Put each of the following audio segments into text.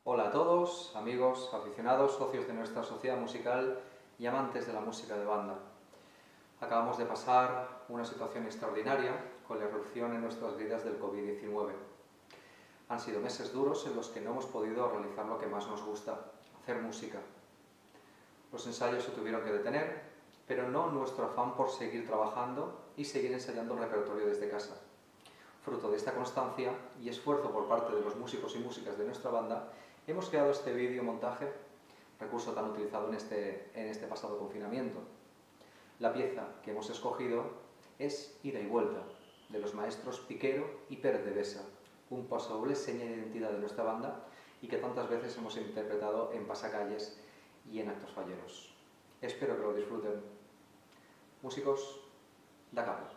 Hola a todos, amigos, aficionados, socios de nuestra sociedad musical y amantes de la música de banda. Acabamos de pasar una situación extraordinaria con la irrupción en nuestras vidas del COVID-19. Han sido meses duros en los que no hemos podido realizar lo que más nos gusta, hacer música. Los ensayos se tuvieron que detener, pero no nuestro afán por seguir trabajando y seguir ensayando el repertorio desde casa. Fruto de esta constancia y esfuerzo por parte de los músicos y músicas de nuestra banda, hemos creado este videomontaje, recurso tan utilizado en este pasado confinamiento. La pieza que hemos escogido es Ida y Vuelta, de los maestros Piquero y Pérez de Besa, un pasodoble seña de identidad de nuestra banda y que tantas veces hemos interpretado en pasacalles y en actos falleros. Espero que lo disfruten. Músicos, da cabo.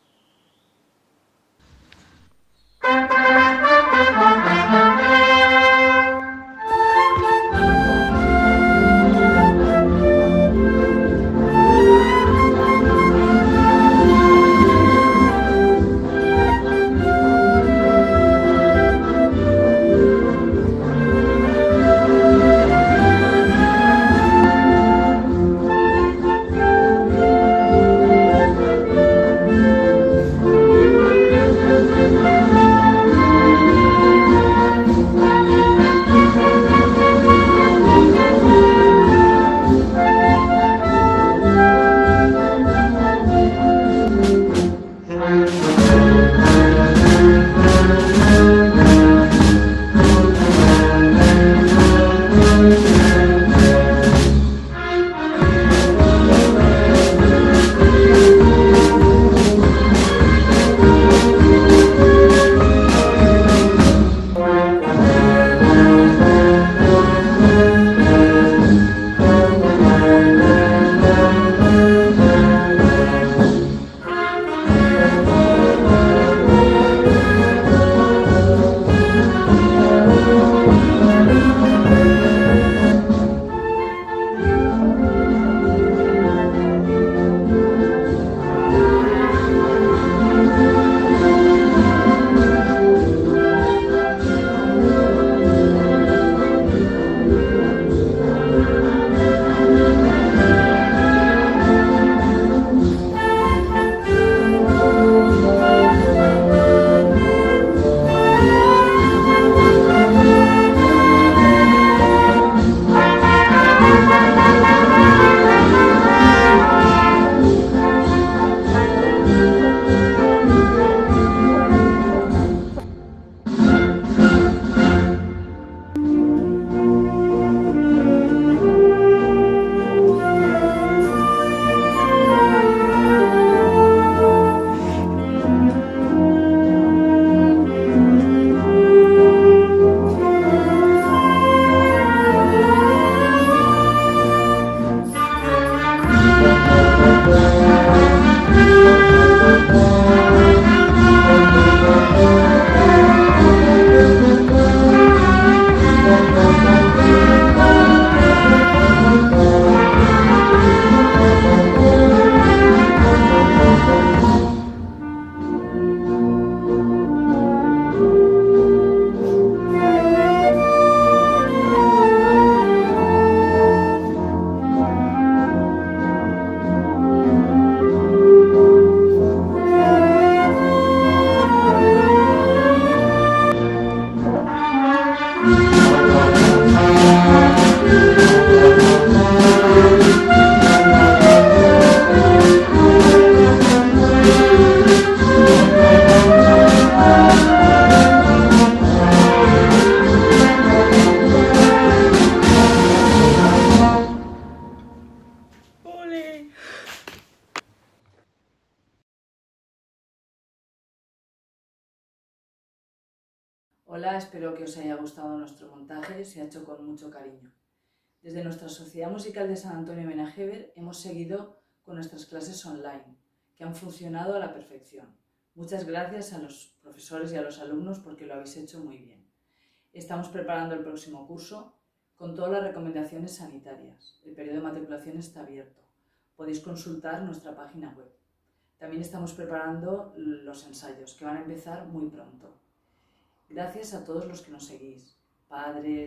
Hola, espero que os haya gustado nuestro montaje, se ha hecho con mucho cariño. Desde nuestra Sociedad Musical de San Antonio Benajever hemos seguido con nuestras clases online, que han funcionado a la perfección. Muchas gracias a los profesores y a los alumnos porque lo habéis hecho muy bien. Estamos preparando el próximo curso con todas las recomendaciones sanitarias. El periodo de matriculación está abierto. Podéis consultar nuestra página web. También estamos preparando los ensayos, que van a empezar muy pronto. Gracias a todos los que nos seguís, padres,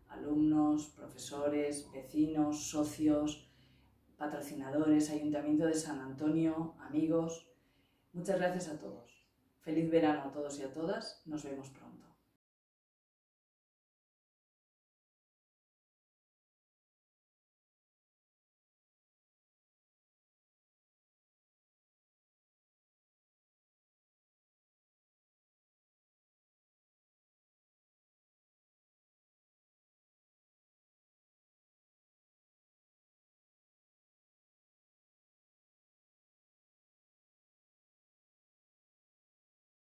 alumnos, profesores, vecinos, socios, patrocinadores, Ayuntamiento de San Antonio, amigos. Muchas gracias a todos. Feliz verano a todos y a todas. Nos vemos pronto.